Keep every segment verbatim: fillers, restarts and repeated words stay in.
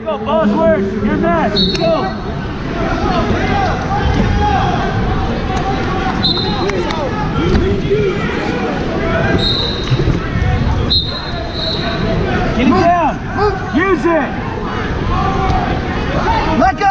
circle, Bosworth, your match, go! Get it down, use it! Let go!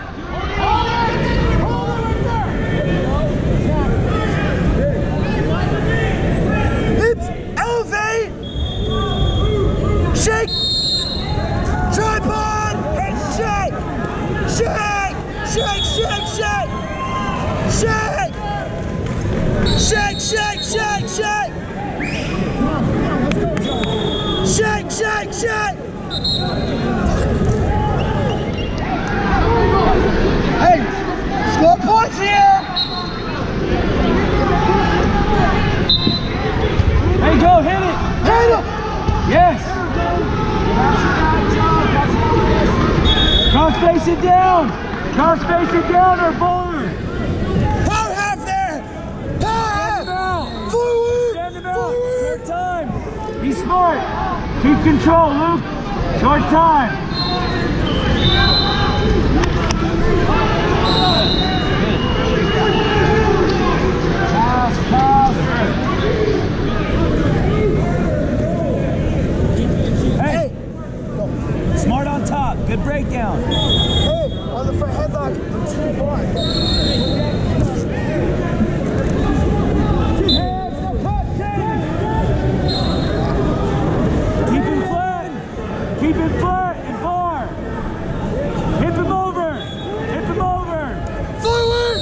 Hips, elevate! Shake! Tripod and shake! Shake! Shake, shake, shake! Shake! Shake, shake, shake, shake! Shake, shake, shake! Hey! Score points here! Hey, go, hit it! Hit it! Yes! Cross face it down! Cross face it down or forward! Power half there! Power half! Forward! Stand him out! Forward! Short time! Be smart! Keep control, Luke! Short time! Pass, pass! Hey! Smart on top, good breakdown. Hey, on the front headlock, too far. Keep him flat. Keep him flat and bar. Hip him over. Hip him over. Forward.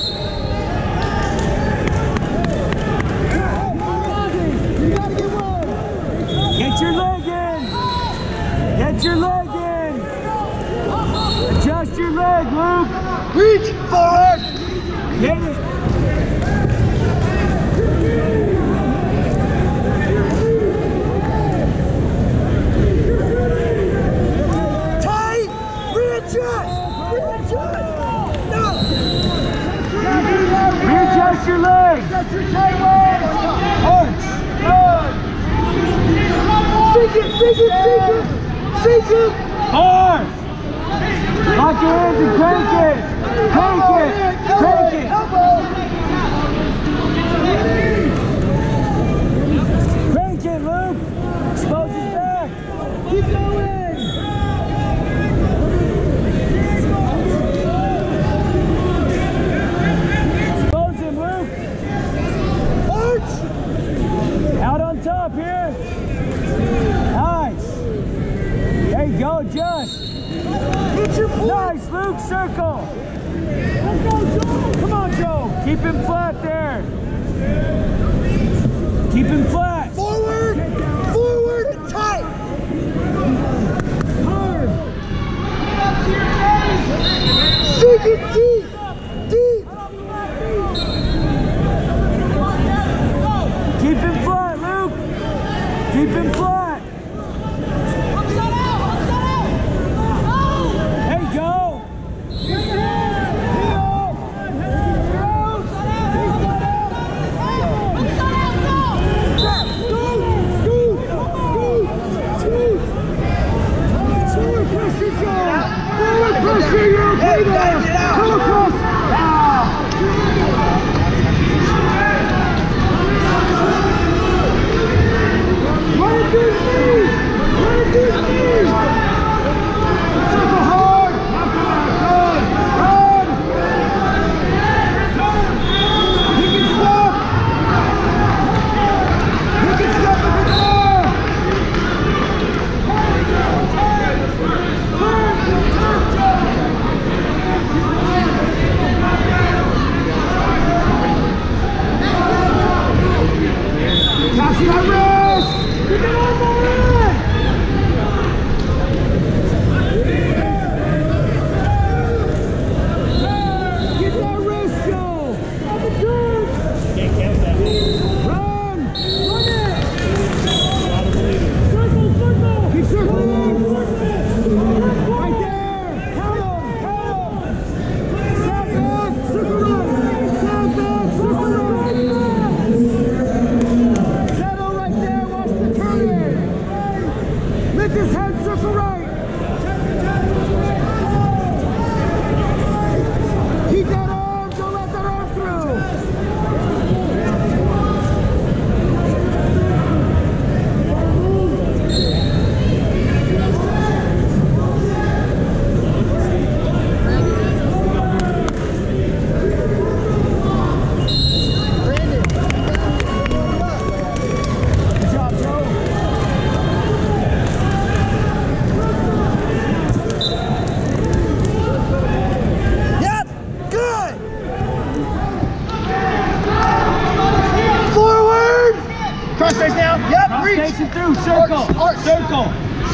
You gotta get one. Get your leg in. Get your leg in. Adjust your leg, Luke. Reach forward. Get it. Tight. Readjust. Readjust. No. Readjust your leg. Adjust your tight leg. Arch. Sink it. Sink it. Sink it. Sink it. Hard. Lock your hands and crank it! Crank it! Crank it! Crank it, Luke! Expose his back! Keep going! Expose him, Luke! Arch! Out on top here! Nice! There you go, adjust! Nice, Luke, circle. Let's go, Joe. Come on, Joe. Keep him flat there. Keep him flat. Forward, forward and tight. Hard. Sink it deep, deep. Keep him flat, Luke. Keep him flat. Hey, get out! Come across! Run this knee! Run this knee! Circle hard! Run! Run! He can stop! He can stop if it's there!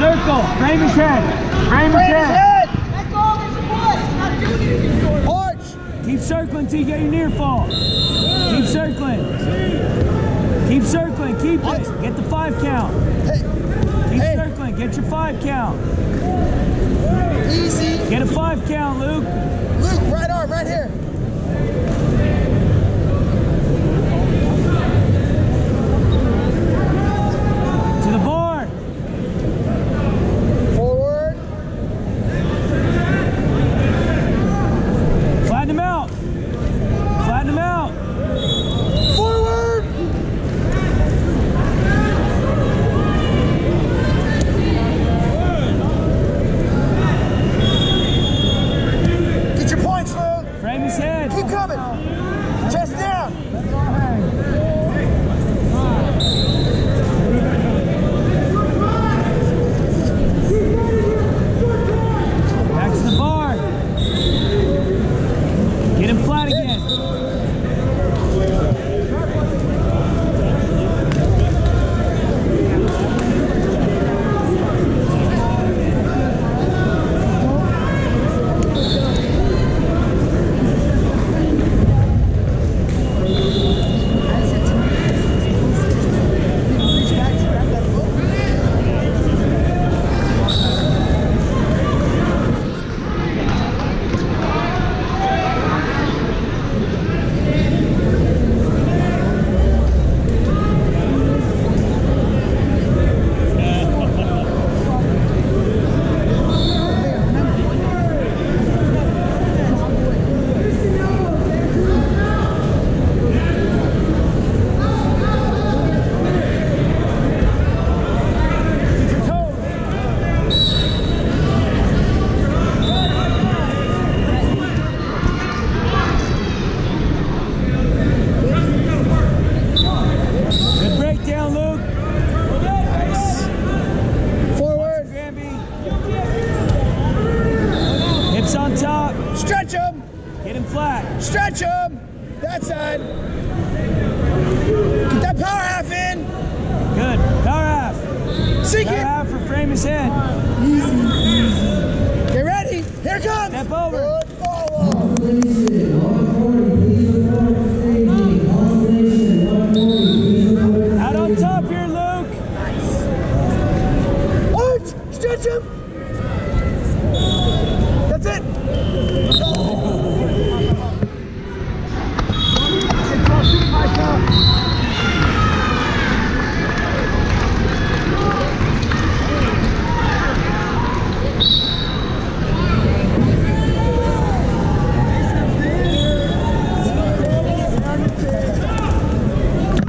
Circle. Frame his head. Frame his Frame his head. head. Arch. Keep circling till you get your near fall. Keep circling. Keep circling. Keep it. Get the five count. Hey. Keep Hey. circling. Get your five count. Easy. Get a five count, Luke. Luke, right arm, right here. To the bar. Forward. Flatten him out. Flatten him out. Forward. Get your points, Luke. Frame his head. Keep coming. Chest down. Back to the bar. Get him flat again. Good breakdown, Luke. Nice. Forward. Granby. Hips on top. Stretch him. Get him flat. Stretch him. That side. Get that power half in. Good. Power half. Sink Power it. half for frame his head. Get ready. Here it comes. Step over. Good follow. Out on top here, Luke. Arch. Stretch him.